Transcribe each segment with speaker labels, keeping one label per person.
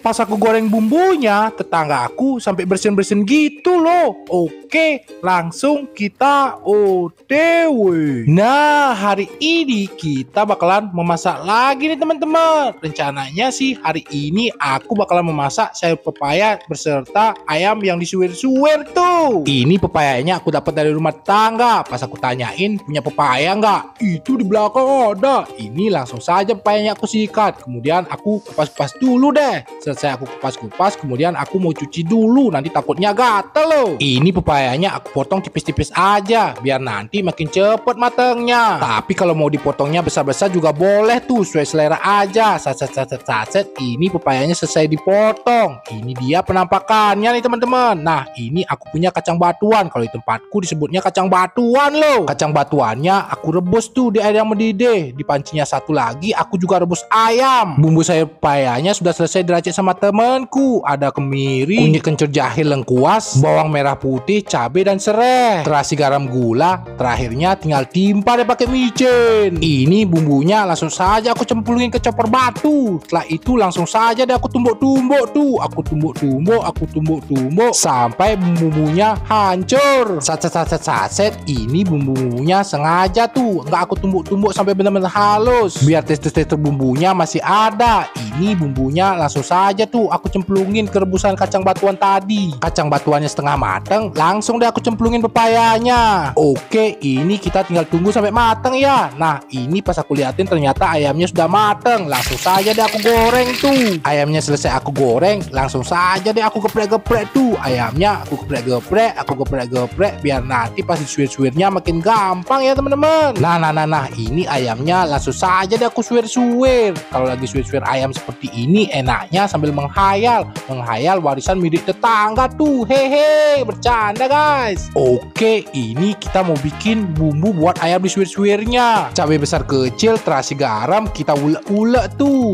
Speaker 1: Pas aku goreng bumbunya, tetangga aku sampai bersin-bersin gitu loh. Oke, langsung kita OTW. Nah, hari ini kita bakalan memasak lagi nih teman-teman. Rencananya sih hari ini aku bakalan memasak sayur pepaya beserta ayam yang disuir-suir tuh. Ini pepayanya aku dapat dari rumah tangga. Pas aku tanyain punya pepaya nggak? Itu di belakang ada. Ini langsung saja pepayanya aku sikat. Kemudian aku kupas-kupas dulu deh. Selesai aku kupas-kupas, kemudian aku mau cuci dulu, nanti takutnya gatel loh. Ini pepayanya aku potong tipis-tipis aja, biar nanti makin cepet matangnya. Tapi kalau mau dipotongnya besar-besar juga boleh tuh, sesuai selera aja. Saset, ini pepayanya selesai dipotong. Ini dia penampakannya nih teman-teman. Nah, ini aku punya kacang batuan. Kalau di tempatku disebutnya kacang batuan loh. Kacang batuannya aku rebus tuh di air yang mendidih. Di pancinya satu lagi aku juga rebus ayam. Bumbu sayur pepayanya sudah selesai diracik sama temanku. Ada kemiri, kunyit kencur jahe lengkuas, bawang merah putih, cabai dan serai, terasi garam gula. Terakhirnya tinggal timpa deh pakai micin. Ini bumbunya langsung saja aku cemplungin ke chopper batu. Setelah itu langsung saja deh aku tumbuk-tumbuk tuh. Aku tumbuk-tumbuk sampai bumbunya hancur. Saset. Ini bumbunya sengaja tuh nggak aku tumbuk-tumbuk sampai benar-benar halus, biar tekstur bumbunya masih ada. Ini bumbunya langsung saja tuh aku cemplungin ke rebusan kacang batuan tadi. Kacang batuannya setengah mateng, langsung deh aku cemplungin pepayanya. Oke, ini kita tinggal tunggu sampai mateng ya. Nah, ini pas aku liatin ternyata ayamnya sudah mateng. Langsung saja deh aku goreng tuh. Ayamnya selesai aku goreng, langsung saja deh aku geprek-geprek tuh. Ayamnya aku geprek-geprek biar nanti pas disuir-suirnya makin gampang ya teman-teman. Nah, ini ayamnya langsung saja deh aku suir-suir. Kalau lagi suir-suir ayam seperti ini enaknya sambil menghayal warisan milik tetangga tuh. Hehe, bercanda guys. Oke, ini kita mau bikin bumbu buat ayam disuir-suirnya. Cabai besar kecil, terasi garam, kita ulek-ulek tuh.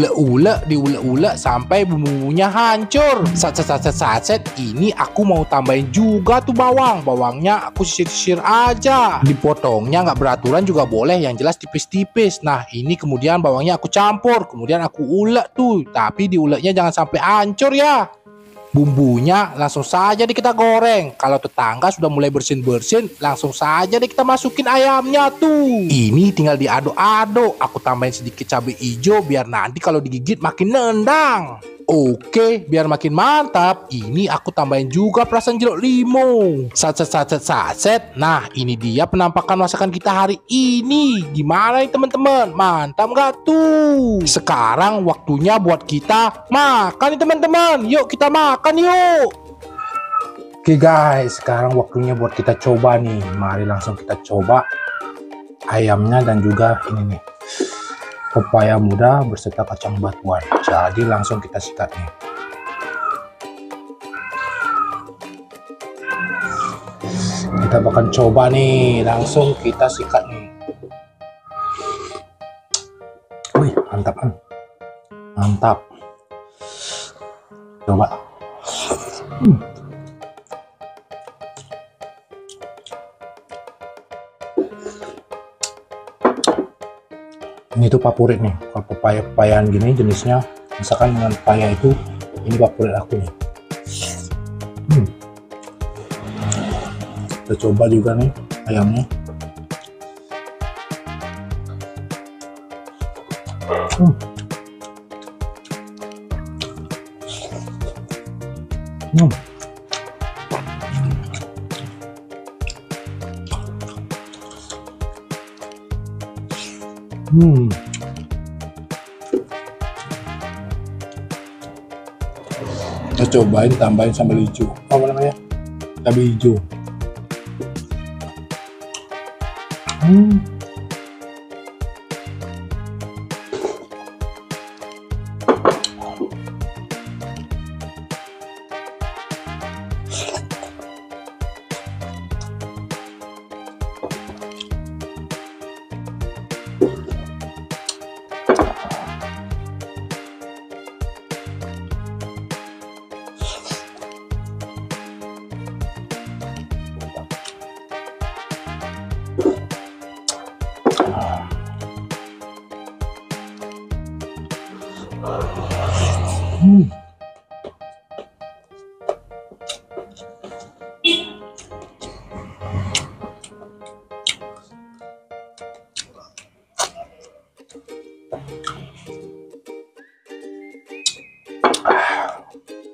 Speaker 1: Diulek sampai bumbunya hancur. Saset. Ini aku mau tambahin juga tuh bawangnya aku sisir-sisir aja. Dipotongnya nggak beraturan juga boleh, yang jelas tipis-tipis. Nah, ini kemudian bawangnya aku campur, kemudian aku ulek tuh, tapi diuleknya jangan sampai hancur ya. Bumbunya langsung saja kita goreng. Kalau tetangga sudah mulai bersin-bersin, langsung saja kita masukin ayamnya tuh. Ini tinggal diaduk-aduk. Aku tambahin sedikit cabai hijau biar nanti kalau digigit makin nendang. Oke, biar makin mantap, ini aku tambahin juga perasan jeruk limau. Saset. Nah, ini dia penampakan masakan kita hari ini. Gimana nih teman-teman? Mantap nggak tuh? Sekarang waktunya buat kita makan nih teman-teman. Yuk kita makan yuk. Oke guys, sekarang waktunya buat kita coba nih. Mari langsung kita coba ayamnya dan juga ini nih, pepaya muda beserta kacang batuan. Jadi langsung kita sikat nih. Kita bakal coba nih, langsung kita sikat nih. Wih, mantap. Coba. Ini tuh favorit nih, kalau pepayaan gini jenisnya, misalkan dengan pepaya itu, ini favorit aku nih. Kita coba juga nih ayamnya. Kita cobain tambahin sambal hijau. Apa namanya? Cabai hijau.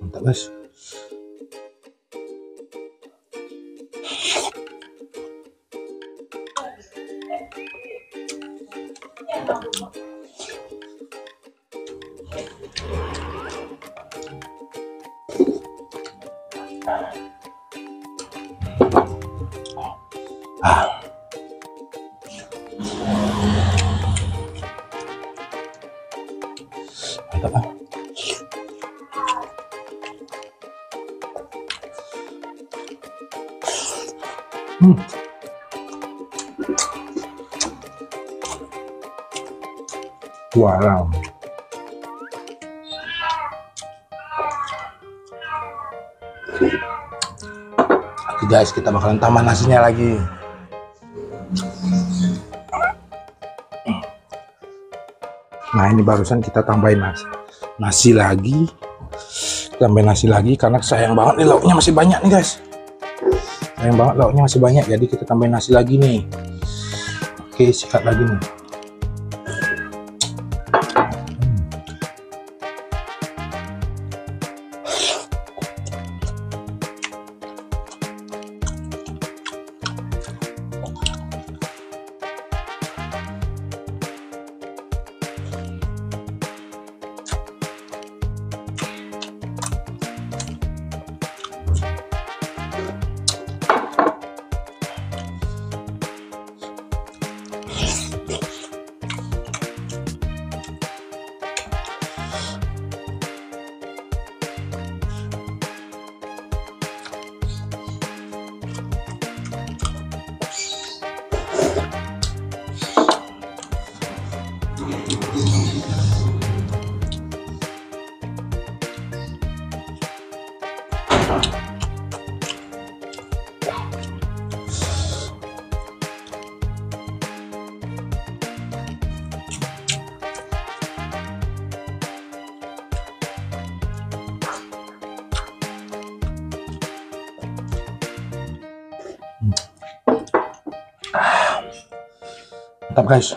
Speaker 1: Mantap guys. Mantap ah. Wow. Oke guys, kita bakalan tambah nasinya lagi. Nah ini barusan kita tambahin nasi lagi. Tambahin nasi lagi karena sayang banget nih lauknya masih banyak nih guys. Sayang banget lauknya masih banyak, jadi kita tambahin nasi lagi nih. Oke, sikat lagi nih. Mantap guys.